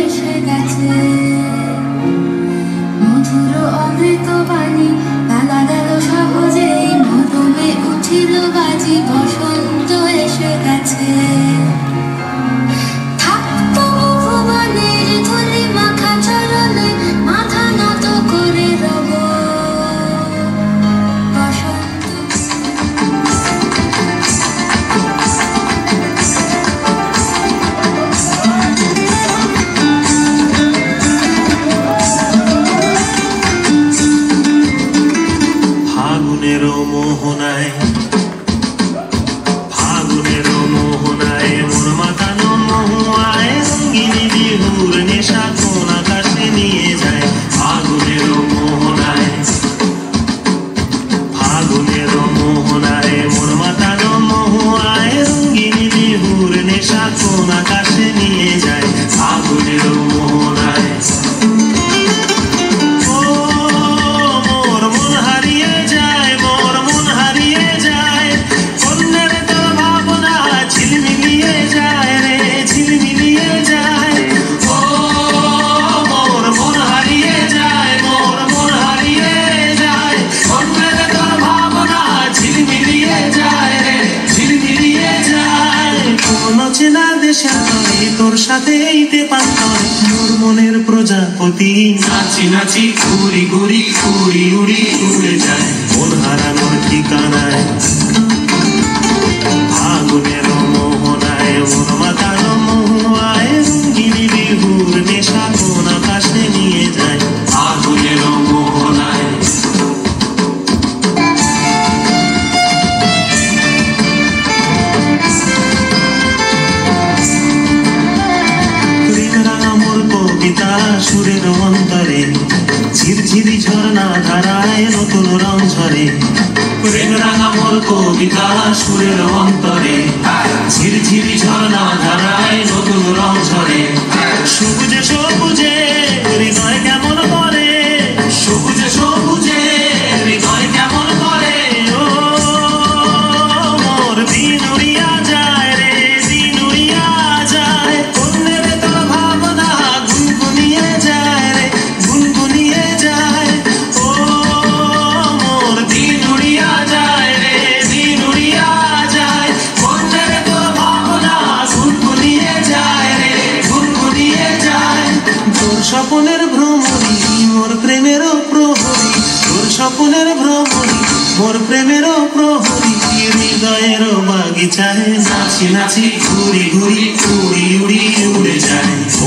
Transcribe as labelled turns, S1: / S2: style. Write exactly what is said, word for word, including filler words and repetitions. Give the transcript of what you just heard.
S1: এসে গেছে, মধুর অমৃত বাণী বেলা গেল সহজেই, মরমে উঠিল বাজি, বসন্ত এসে গেছে।
S2: ফাগুনের মোহনায় ফাগুনের মোহনায় মোর মাতানো মহুয়ায়, রঙ্গিনী বিহুর নেশা কোন আকাশে নিয়ে যায়। ফাগুনের মোহনায় ফাগুনের মোহনায় মোর মাতানো মহুয়ায়, রঙ্গিনী বিহুর নেশা কোন আকাশে নিয়ে যায়। ফাগুনের মোহনায় তোর সাথে এইতে পান্তর মোর মনের প্রজাপতি, নাচি নাচি ঘুরি ঘুরি উড়ি উড়ি উড়ে যায় মন হারানোর ঠিকানায়। ফাগুনের মোহনায় মন মাতানো মহুয়ায়, রঙ্গিনী বিহুর নেশা কোন আকাশে নিয়ে যায়। ফাগুনের মোহনায় সুরের অন্তরে ঝিরঝিরি ঝর্ণা ধারায় নতুন রং ঝরে। প্রেম রাঙা মোর কবিতা সুরের অন্তরে ঝিরঝিরি ঝর্ণা ধারায় নতুন রং ঝরে। সবুজে সবুজে হৃদয় কেমন করে, সবুজে সবুজে হৃদয় কেমন করে। ও মোর দিন উড়িয়া যায় রে, দিন উড়িয়া যায়। অন্যের তোর ভাবনা গুনগুনিয়ে যায় রে, গুনগুনিয়ে যায়। ও মোর দিন উড়িয়া যায় রে, দিন উড়িয়া যায়। অন্যের তোর ভাবনা গুনগুনিয়ে যায় রে, গুনগুনিয়ে যায়। তোর স্বপনের ভ্রমণী মোর প্রেমেরও প্রহরী, তোর স্বপনের ভ্রমণী মোর প্রেমেরও প্রহরী। হৃদয়েরও বাগিচায় নাচি নাচি ঘুরি ঘুরি উড়ি উড়ি উড়ে যায়।